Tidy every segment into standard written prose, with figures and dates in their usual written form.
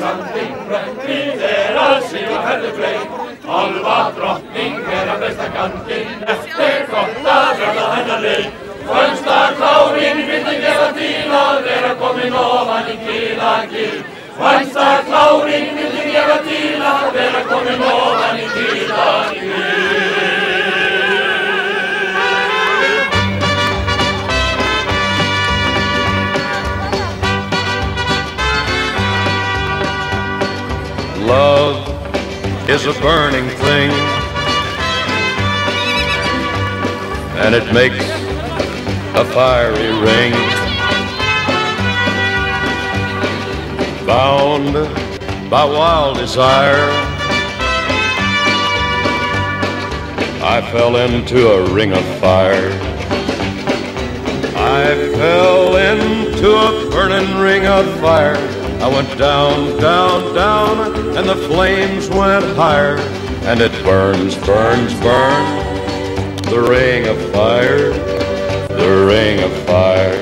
something brönd við að sig og herðu breyt. Álfa drottning að besta ganginn, eftir gott að verða hennar leik. Fremsta klárinn vildi gefa til að vera komin ofan í Kiðagil. Fremsta klárinn vildi gefa til að vera komin ofan í Kiðagil. Love is a burning thing, and it makes a fiery ring. Bound by wild desire, I fell into a ring of fire. I fell into a burning ring of fire. I went down, down, down, and the flames went higher. And it burns, burns, burns, the ring of fire, the ring of fire.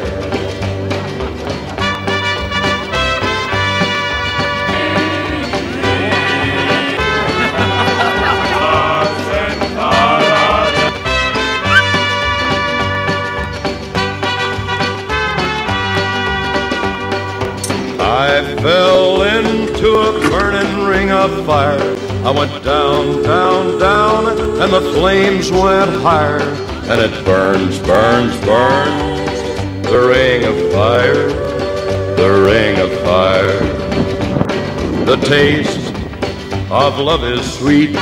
I fell into a burning ring of fire. I went down, down, down, and the flames went higher. And it burns, burns, burns, the ring of fire, the ring of fire. The taste of love is sweet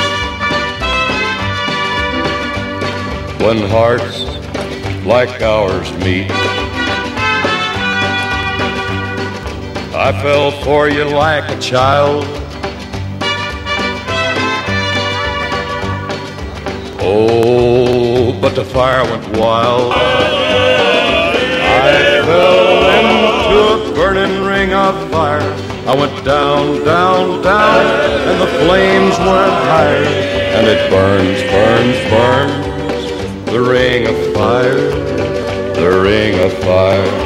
when hearts like ours meet. I fell for you like a child. Oh, but the fire went wild. I fell into a burning ring of fire. I went down, down, down, and the flames went higher. And it burns, burns, burns, the ring of fire, the ring of fire.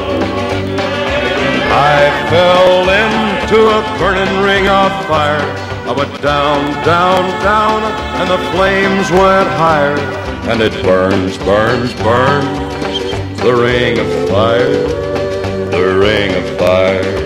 I fell into a burning ring of fire. I went down, down, down, and the flames went higher. And it burns, burns, burns, the ring of fire, the ring of fire.